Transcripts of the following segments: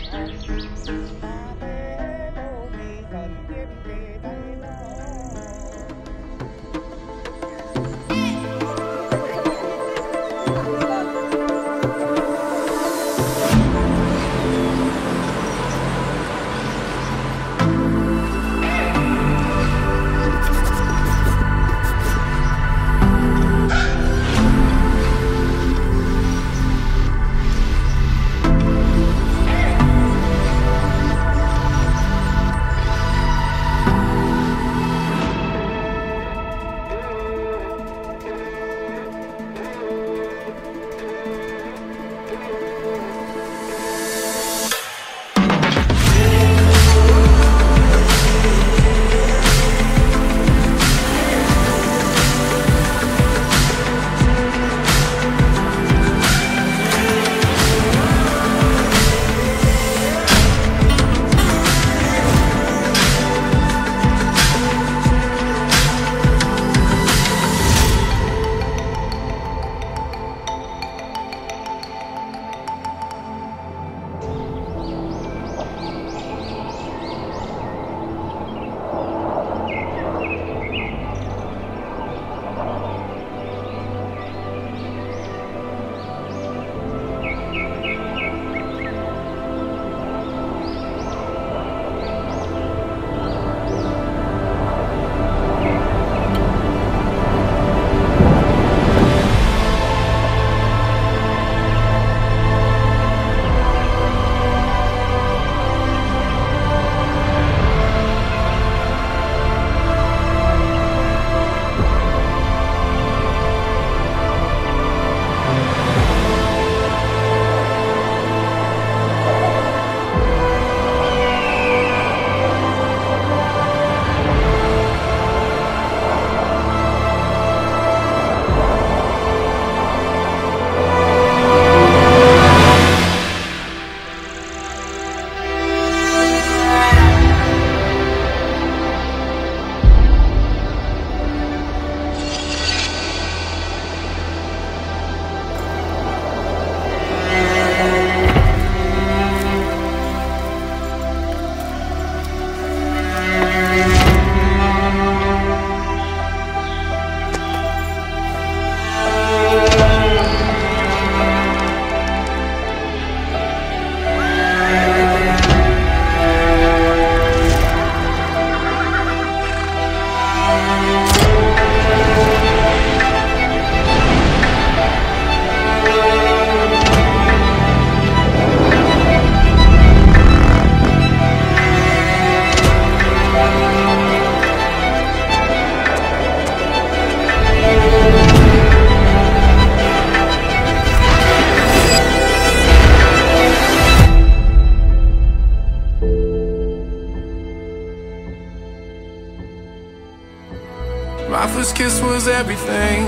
My first kiss was everything.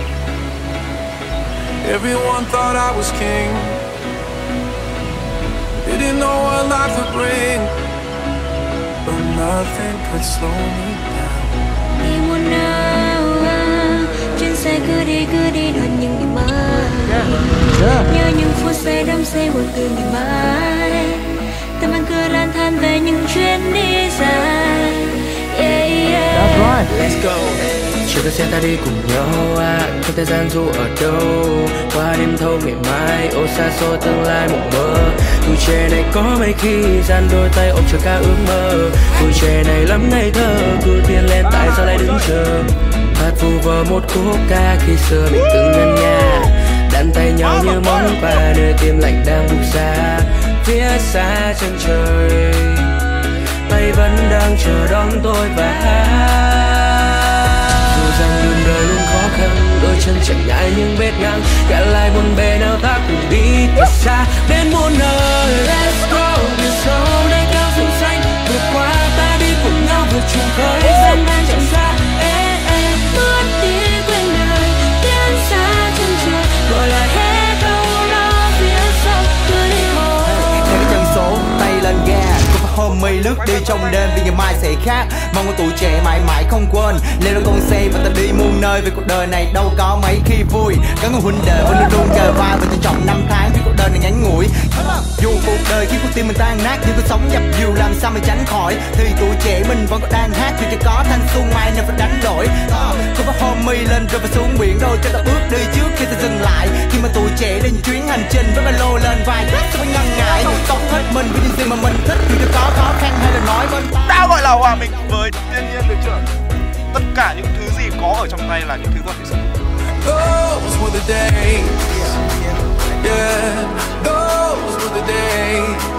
Everyone thought I was king. Didn't know what life would bring, but nothing could slow me down. Đi muôn nào chuyến xe cứ đi đợi những ngày mai. Nhớ những phút giây đắm say buồn từ ngày mai. Tâm anh cứ lang thang về những chuyến đi dài. That's right. Let's go. Chiều ta xe ta đi cùng nhau không thời gian dù ở đâu. Qua đêm thâu ngày mai, ô xa xôi tương lai mộng mơ. Tuổi trẻ này có mấy khi dàn đôi tay ôm chờ ca ước mơ. Tuổi trẻ này lắm ngây thơ, cứ tiến lên tại sao lại đứng chờ. Hát vu vơ một khúc ca khi xưa mình từng ngân nga. Đan tay nhau như món quà nơi tim lạnh đang buông xa. Phía xa chân trời, tay vẫn đang chờ đón tôi và dù rằng đường đời luôn khó khăn, đôi chân chẳng ngại những vết ngang. Kể lại buồn bề nào ta cùng đi thật xa đến muôn nơi. Let's go, biển sâu nơi cao rừng xanh, vượt qua ta đi cùng nhau vượt trùng khơi gian nan chẳng xa. Bước đi quên đời, tiến xa chân trời, gọi là hết âu lo phía sau cứ đi thôi. Theo cái chân số tay lên ga, có phải hôm homie lướt đi trong đêm vì ngày mai sẽ khác. Mong của tuổi trẻ mãi mãi không quên leo lên con xe và ta đi muôn nơi, vì cuộc đời này đâu có mấy khi vui. Gắn con huynh đệ vẫn luôn luôn kề vai và trân trọng năm tháng vì cuộc đời này ngắn ngủi. Dù cuộc đời khiến con tim mình tan nát, nhưng cuộc sống dập dìu làm sao mình tránh khỏi, thì tuổi trẻ mình vẫn còn đang hát vì chỉ có thanh xuân mai nên phải đánh đổi. Không có homie lên rồi và xuống biển đôi cho ta bước đi trước khi ta dừng lại. Khi mà tuổi trẻ lên chuyến hành trình với ba lô lên vai, sao phải ngần ngại sống hết mình với những gì mà mình thích, dù cho có khó khăn hay là nói bên tai. Tao gọi là hòa mình với thiên nhiên được chưa? Tất cả những thứ gì có ở trong tay là những thứ con phải sống. Those were the days, yeah, those were the days.